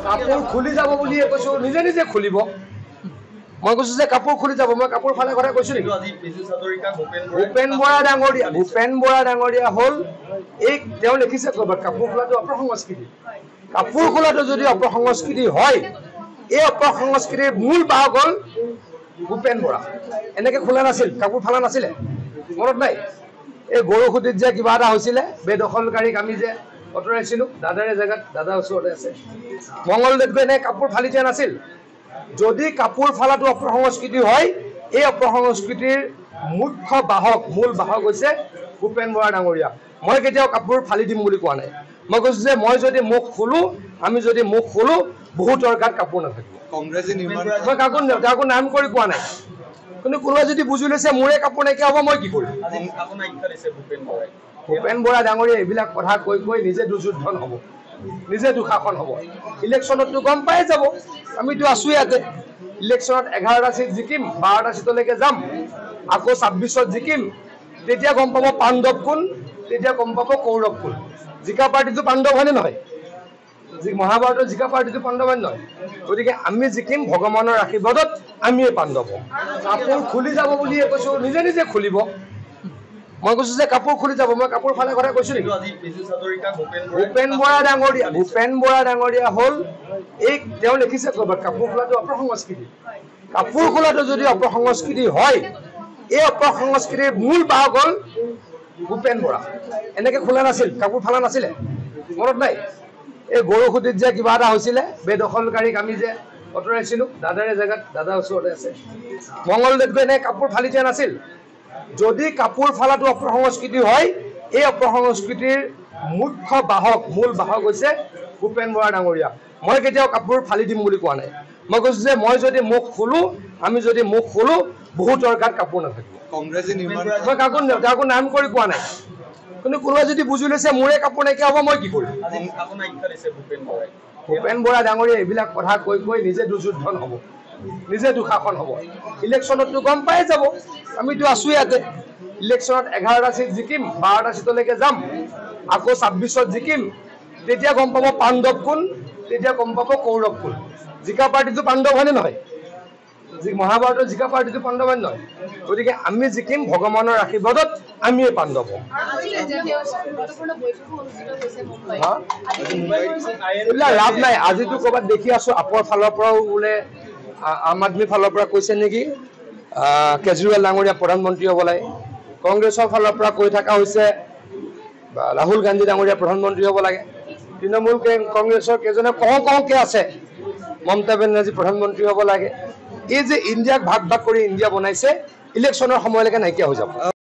কাপোৰ খুলি যাব বুলিয়ে কৈছো, নিজে নিজে খুলিব। মই কৈছো যে কাপোৰ খুলি যাব, মই কাপোৰ ফালে কথা কৈছো নেকি? ভূপেন বৰা ডাঙৰীয়া হ'ল এই তেওঁ লিখিছে ক'ৰবাত কাপোৰ খোলাটো অপসংস্কৃতি। কাপোৰ খোলাটো যদি অপসংস্কৃতি হয়, এই অপসংস্কৃতিৰ মূল বাহক হ'ল ভূপেন বৰা। এনেকে খোলা নাছিল, কাপোৰ ফালা নাছিলে, মনত নাই? এই গৰুসুতিত যে কিবা এটা হৈছিলে, বেদখলকাৰীক আমি যে অঁতৰাইছিলো, দাদাৰে জেগাত, দাদাৰ ওচৰতে আছে। মংগলদৈত গৈ এনেকৈ কাপোৰ ফালি দিয়া নাছিল। যদি কাপোৰ ফালাটো অপসংস্কৃতি হয়, এই অপসংস্কৃতিৰ মুখ্য বাহক, মূল বাহক হৈছে ভূপেন বৰা ডাঙৰীয়া। মই কেতিয়াও কাপোৰ ফালি দিম বুলি কোৱা নাই। মই কৈছো যে মই যদি মুখ খোলো, আমি যদি মুখ খোলো, বহুতৰ গাত কাপোৰ নাথাকিব। মই কাকো নাম কৰি কোৱা নাই, কিন্তু কোনোবাই যদি বুজি লৈছে মোৰে কাপোৰ নাইকিয়া হ'ব, মই কি কৰিম? ভূপেন বৰা ডাঙৰীয়া এইবিলাক কথা কৈ কৈ নিজে দুৰ্যোধন হ'ব, নিজে দুঃশাসন হ'ব। ইলেকশ্যনততো গম পাই যাব, আমিতো আছো ইয়াতে। ইলেকশ্যনত 11টা চিট জিকিম, 12টা চিটলৈকে যাম, আকৌ 26ত জিকিম। তেতিয়া গম পাব পাণ্ডৱ কোন, তেতিয়া গম পাব কৌৰৱ কোন। জিকা পাৰ্টিটো পাণ্ডৱ হয়নে নহয়? মহাভাৰতৰ জিকা পাৰ্টিটো পাণ্ডৱ হয় নহয়? গতিকে আমি জিকিম, ভগৱানৰ আশীৰ্বাদত আমিয়ে পাণ্ডৱ হ'ম। কাপোৰ খুলি যাব বুলিয়ে কৈছো, নিজে নিজে খুলিব। মই কৈছো যে কাপোৰ খুলি যাব, মই কাপোৰ ফালে কথা কৈছো নেকি? ভূপেন বৰা ডাঙৰীয়া হ'ল এই তেওঁ লিখিছে ক'ৰবাত কাপোৰ খোলাটো অপসংস্কৃতি। কাপোৰ খোলাটো যদি অপসংস্কৃতি হয়, এই অপসংস্কৃতিৰ মূল বাহক হ'ল ভূপেন বৰা। এনেকে খোলা নাছিল, কাপোৰ ফালা নাছিলে, মনত নাই? এই গৰুসুতিত যে কিবা এটা হৈছিলে, বেদখলকাৰীক আমি যে অঁতৰাইছিলো, দাদাৰে জেগাত, দাদাৰ ওচৰতে আছে। মংগলদৈত গৈ এনেকৈ কাপোৰ ফালি দিয়া নাছিল। যদি কাপোৰ ফালাটো অপসংস্কৃতি হয়, এই অপসংস্কৃতিৰ মুখ্য বাহক, মূল বাহক হৈছে ভূপেন বৰা ডাঙৰীয়া। মই কেতিয়াও কাপোৰ ফালি দিম বুলি কোৱা নাই। মই কৈছো যে মই যদি মুখ খোলো, আমি যদি মুখ খোলো, বহুতৰ গাত কাপোৰ নাথাকিব। মই কাকো নাম কৰি কোৱা নাই, কিন্তু কোনোবাই যদি বুজি লৈছে মোৰে কাপোৰ নাইকিয়া হ'ব, মই কি কৰিম? ভূপেন বৰা ডাঙৰীয়া এইবিলাক কথা কৈ কৈ নিজে দুৰ্যোধন হ'ব, নিজে দুঃশাসন হ'ব। ইলেকশ্যনততো গম পাই যাব, আমিতো আছো ইয়াতে। ইলেকশ্যনত 11টা চিট জিকিম, 12টা চিটলৈকে যাম, আকৌ 26ত জিকিম। তেতিয়া গম পাব পাণ্ডৱ কোন, তেতিয়া গম পাব কৌৰৱ কোন। জিকা পাৰ্টিটো পাণ্ডৱ হয়নে নহয়? মহাভাৰতৰ জিকা পাৰ্টিটো পাণ্ডৱ হয় নহয়? গতিকে আমি জিকিম, ভগৱানৰ আশীৰ্বাদত আমিয়ে পাণ্ডৱ হ'ম। এইবিলাক লাভ নাই। আজিতো ক'ৰবাত দেখি আছো আপৰ ফালৰ পৰাও বোলে, আম আদমি ফালৰ পৰা কৈছে নেকি কেজৰিৱাল ডাঙৰীয়া প্ৰধানমন্ত্ৰী হ'ব লাগে। কংগ্ৰেছৰ ফালৰ পৰা কৈ থকা হৈছে ৰাহুল গান্ধী ডাঙৰীয়া প্ৰধানমন্ত্ৰী হ'ব লাগে। তৃণমূল কংগ্ৰেছৰ কেইজনে কওঁকে আছে মমতা বেনাৰ্জী প্ৰধানমন্ত্ৰী হ'ব লাগে। এই যে ইণ্ডিয়াক ভাগ ভাগ কৰি ইণ্ডিয়া বনাইছে, ইলেকশ্যনৰ সময়লৈকে নাইকিয়া হৈ যাব।